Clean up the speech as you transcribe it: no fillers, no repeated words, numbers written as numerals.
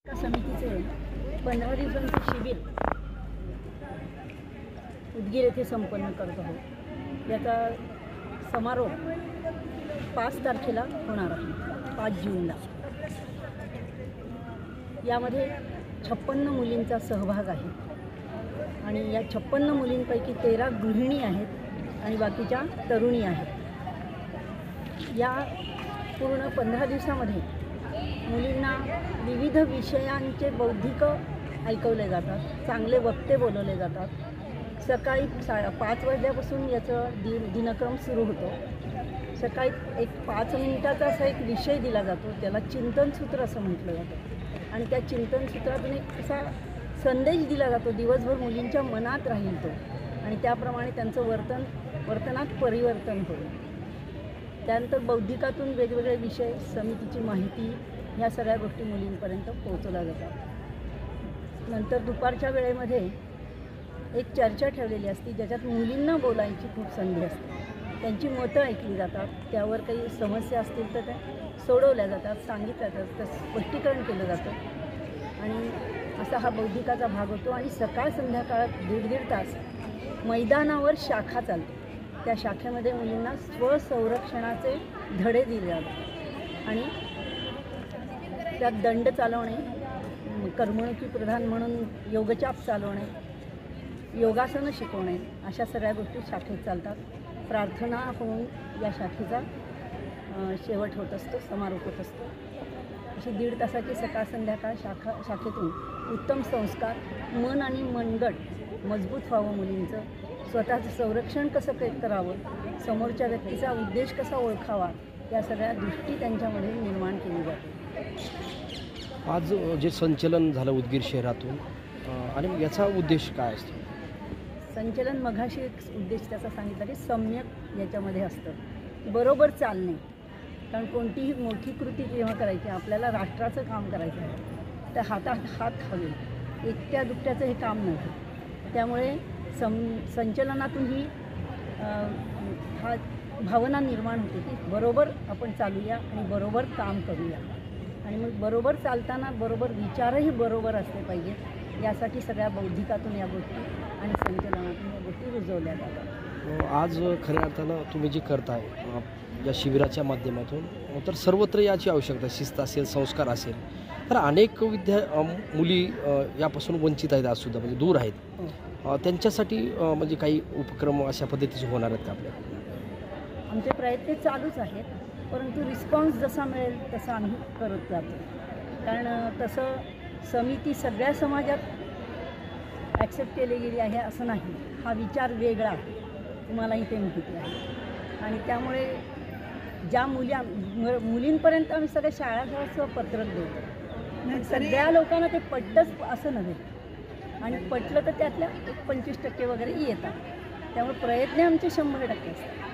समितीचे 15 दिवसांचे शिबिर उदगीर येथे संपन्न करत आहोत। याचा समारोप 5 तारखेला होणार आहे, 5 जूनला। यामध्ये 56 मुलींचा सहभाग आहे आणि या 56 मुलींपैकी 13 गृहिणी आहेत आणि बाकीच्या तरुणी आहेत। या पूर्ण 15 दिवसामध्ये मुलींना विविध विषयांचे बौद्धिक ऐकवले जातात, चांगले वक्ते बोलवले जातात। सकाळी 5 वाजल्यापासून याचं दिनक्रम सुरू होतो। सकाळी एक 5 मिनिटाचा असा एक विषय दिला जातो, त्याला चिंतनसूत्र असं म्हटलं जातं आणि त्या चिंतनसूत्रातून एक असा संदेश दिला जातो, दिवसभर मुलींच्या मनात राहील तो आणि त्याप्रमाणे त्यांचं वर्तनात परिवर्तन होईल। त्यानंतर बौद्धिकातून वेगवेगळे विषय, समितीची माहिती, ह्या सगळ्या गोष्टी मुलींपर्यंत पोहोचवल्या जातात। नंतर दुपारच्या वेळेमध्ये एक चर्चा ठेवलेली असते, ज्याच्यात मुलींना बोलायची खूप संधी असते। त्यांची मतं ऐकली जातात, त्यावर काही समस्या असतील तर त्या सोडवल्या जातात, सांगितल्या जातात, स्पष्टीकरण केलं जातं आणि असा हा बौद्धिकाचा भाग होतो। आणि सकाळ संध्याकाळ 1.5 तास मैदानावर शाखा चालते। त्या शाखेमध्ये मुलींना स्वसंरक्षणाचे धडे दिले जातात आणि त्यात दंड चालवणे, करमणुकी प्रधान म्हणून योगचाप चालवणे, योगासनं शिकवणे, अशा सगळ्या गोष्टी शाखेत चालतात। प्रार्थना होऊन या शाखेचा शेवट होत असतो, समारोप होत असतो। अशी 1.5 तासाची सकाळ संध्याकाळ शाखेतून उत्तम संस्कार, मन आणि मनगट मजबूत व्हावं, मुलींचं स्वतःचं संरक्षण कसं करावं, समोरच्या व्यक्तीचा उद्देश कसा ओळखावा, या सगळ्या दृष्टी त्यांच्यामध्ये निर्माण केली जाते। आज जे संचलन झालं उदगीर शहरातून आणि याचा उद्देश काय असतो? संचलन मघाशी एक उद्देश त्याचा सांगितला की सम्यक याच्यामध्ये असतं, बरोबर चालणे। कारण कोणतीही मोठी कृती जेव्हा करायची, आपल्याला राष्ट्राचं काम करायचं आहे, तर हातात हात हवे, एकट्या दुकट्याचं हे काम नव्हे। त्यामुळे संचलनातून ही हा भावना निर्माण होते की बरोबर आपण चालूया आणि बरोबर काम करूया आणि मग बरोबर चालताना बरोबर विचारही बरोबर असले पाहिजेत। यासाठी सगळ्या बौद्धिकातून या गोष्टी आणि संचलनातून या गोष्टी रुजवल्या जातात। आज खऱ्या अर्थानं तुम्ही जे करताय या शिबिराच्या माध्यमातून, तर सर्वत्र याची आवश्यकता, शिस्त असेल, संस्कार असेल, तर अनेक मुली यापासून वंचित आहेत, आजसुद्धा म्हणजे दूर आहेत। त्यांच्यासाठी म्हणजे काही उपक्रम अशा पद्धतीचे होणार आहेत का आपल्या? आमचे प्रयत्न चालूच आहेत, परंतु रिस्पॉन्स जसा मिळेल तसं आम्ही करत जातो। कारण तसं समिती सगळ्या समाजात ॲक्सेप्ट केली गेली आहे असं नाही, हा विचार वेगळा आहे, तुम्हालाही ते माहिती आहे। आणि त्यामुळे ज्या मुलींपर्यंत आम्ही सगळ्या शाळाचं पत्रक देतो, सगळ्या लोकांना ते पटतंच असं नव्हे आणि पटलं तर त्यातल्या 25% वगैरे येतात। त्यामुळे प्रयत्न आमचे 100% असतात।